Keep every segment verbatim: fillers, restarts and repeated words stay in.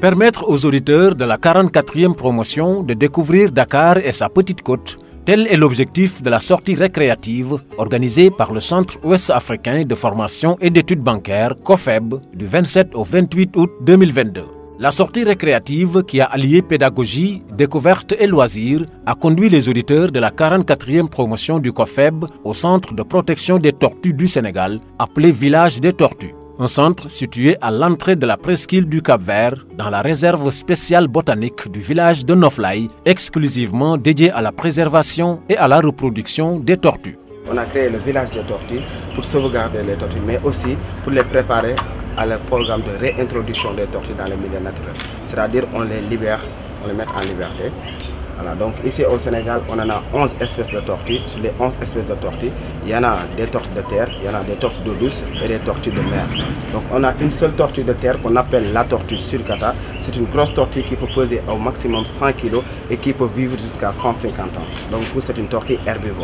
Permettre aux auditeurs de la quarante-quatrième promotion de découvrir Dakar et sa petite côte, tel est l'objectif de la sortie récréative organisée par le Centre ouest-africain de formation et d'études bancaires, COFEB, du vingt-sept au vingt-huit août deux mille vingt-deux. La sortie récréative, qui a allié pédagogie, découverte et loisirs, a conduit les auditeurs de la quarante-quatrième promotion du COFEB au Centre de protection des tortues du Sénégal, appelé Village des Tortues. Un centre situé à l'entrée de la presqu'île du Cap-Vert, dans la réserve spéciale botanique du village de Noflaye, exclusivement dédié à la préservation et à la reproduction des tortues. On a créé le village des tortues pour sauvegarder les tortues, mais aussi pour les préparer à le programme de réintroduction des tortues dans le milieu naturel. C'est-à-dire on les libère, on les met en liberté. Voilà, donc ici au Sénégal, on en a onze espèces de tortues. Sur les onze espèces de tortues, il y en a des tortues de terre, il y en a des tortues d'eau douce et des tortues de mer. Donc on a une seule tortue de terre qu'on appelle la tortue surcata. C'est une grosse tortue qui peut peser au maximum cent kilos et qui peut vivre jusqu'à cent cinquante ans. Donc c'est une tortue herbivore.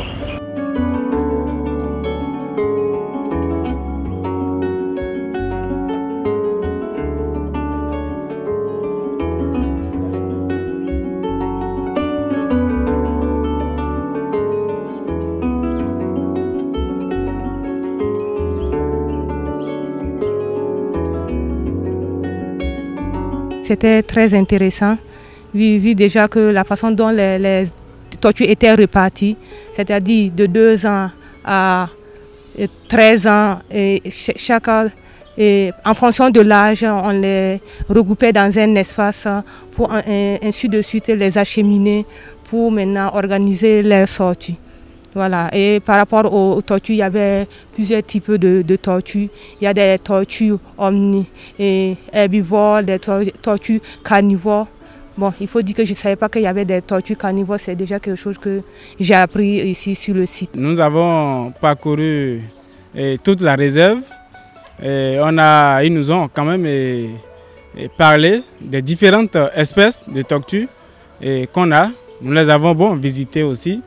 C'était très intéressant, vu, vu déjà que la façon dont les, les tortues étaient réparties, c'est-à-dire de deux ans à treize ans, et chaque, et en fonction de l'âge, on les regroupait dans un espace pour ainsi de suite les acheminer pour maintenant organiser leurs sorties. Voilà. Et par rapport aux, aux tortues, il y avait plusieurs types de, de tortues. Il y a des tortues omni et herbivores, des tortues carnivores. Bon, il faut dire que je ne savais pas qu'il y avait des tortues carnivores, c'est déjà quelque chose que j'ai appris ici sur le site. Nous avons parcouru eh, toute la réserve. Et on a, ils nous ont quand même eh, eh, parlé des différentes espèces de tortues eh, qu'on a. Nous les avons bon, visitées aussi.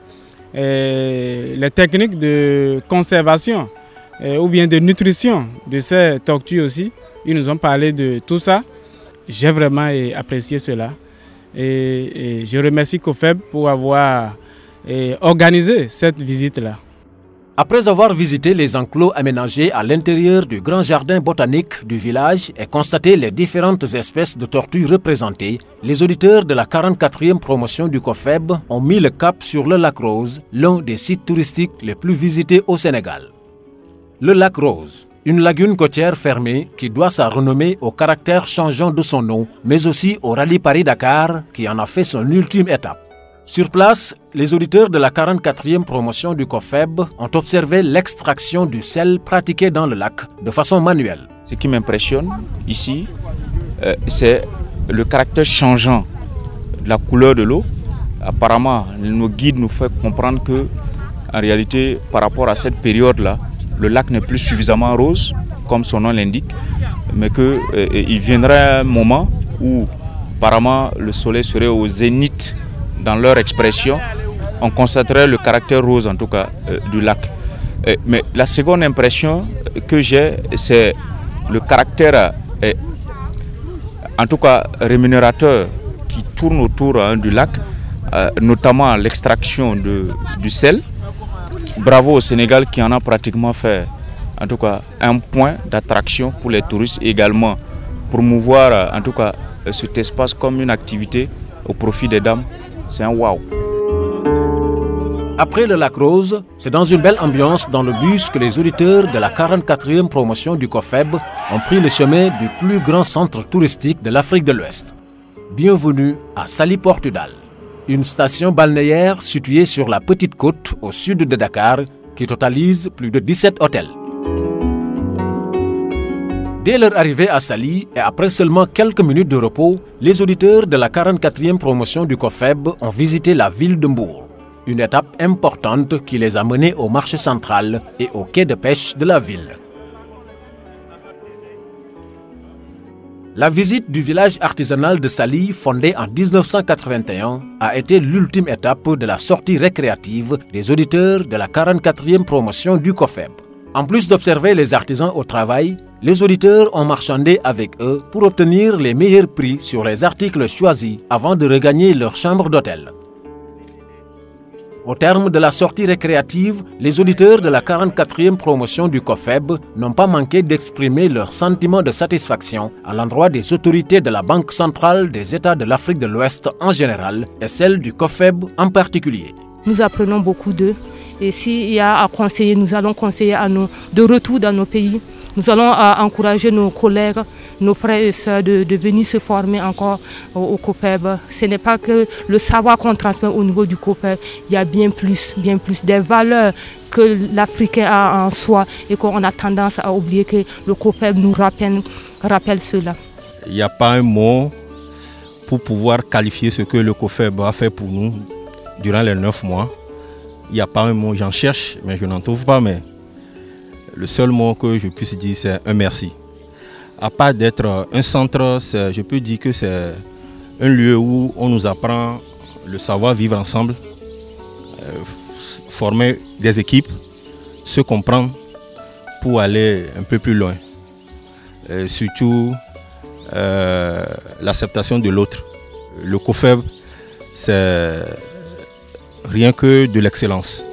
Et les techniques de conservation et, ou bien de nutrition de ces tortues aussi. Ils nous ont parlé de tout ça. J'ai vraiment et, apprécié cela. Et, et je remercie COFEB pour avoir et, organisé cette visite-là. Après avoir visité les enclos aménagés à l'intérieur du grand jardin botanique du village et constaté les différentes espèces de tortues représentées, les auditeurs de la quarante-quatrième promotion du COFEB ont mis le cap sur le lac Rose, l'un des sites touristiques les plus visités au Sénégal. Le lac Rose, une lagune côtière fermée qui doit sa renommée au caractère changeant de son nom, mais aussi au rallye Paris-Dakar qui en a fait son ultime étape. Sur place, les auditeurs de la quarante-quatrième promotion du COFEB ont observé l'extraction du sel pratiquée dans le lac de façon manuelle. Ce qui m'impressionne ici, euh, c'est le caractère changeant de la couleur de l'eau. Apparemment, nos guides nous font comprendre que, en réalité, par rapport à cette période-là, le lac n'est plus suffisamment rose, comme son nom l'indique, mais qu'il euh, viendrait un moment où, apparemment, le soleil serait au zénith. Dans leur expression, on constaterait le caractère rose en tout cas euh, du lac. Euh, mais la seconde impression que j'ai, c'est le caractère euh, en tout cas rémunérateur qui tourne autour hein, du lac, euh, notamment l'extraction du sel. Bravo au Sénégal qui en a pratiquement fait en tout cas un point d'attraction pour les touristes et également promouvoir en tout cas cet espace comme une activité au profit des dames. C'est un waouh. Après le lac Rose, c'est dans une belle ambiance dans le bus que les auditeurs de la quarante-quatrième promotion du COFEB ont pris le chemin du plus grand centre touristique de l'Afrique de l'Ouest. Bienvenue à Saly Portudal, une station balnéaire située sur la petite côte au sud de Dakar qui totalise plus de dix-sept hôtels. Dès leur arrivée à Saly et après seulement quelques minutes de repos, les auditeurs de la quarante-quatrième promotion du COFEB ont visité la ville de Mbour. Une étape importante qui les a menés au marché central et au quai de pêche de la ville. La visite du village artisanal de Saly, fondé en mille neuf cent quatre-vingt-un, a été l'ultime étape de la sortie récréative des auditeurs de la quarante-quatrième promotion du COFEB. En plus d'observer les artisans au travail, Les auditeurs ont marchandé avec eux pour obtenir les meilleurs prix sur les articles choisis avant de regagner leur chambre d'hôtel. Au terme de la sortie récréative, les auditeurs de la quarante-quatrième promotion du COFEB n'ont pas manqué d'exprimer leur sentiment de satisfaction à l'endroit des autorités de la Banque centrale des États de l'Afrique de l'Ouest en général et celle du COFEB en particulier. Nous apprenons beaucoup d'eux et s'il y a à conseiller, nous allons conseiller à nos, de retour dans nos pays. Nous allons euh, encourager nos collègues, nos frères et sœurs de, de venir se former encore au, au COFEB. Ce n'est pas que le savoir qu'on transmet au niveau du COFEB, il y a bien plus, bien plus des valeurs que l'Africain a en soi et qu'on a tendance à oublier que le COFEB nous rappelle, rappelle cela. Il n'y a pas un mot pour pouvoir qualifier ce que le COFEB a fait pour nous durant les neuf mois. Il n'y a pas un mot, j'en cherche, mais je n'en trouve pas. Mais le seul mot que je puisse dire, c'est un merci. À part d'être un centre, je peux dire que c'est un lieu où on nous apprend le savoir-vivre ensemble, euh, former des équipes, se comprendre pour aller un peu plus loin. Et surtout, euh, l'acceptation de l'autre. Le COFEB, c'est rien que de l'excellence.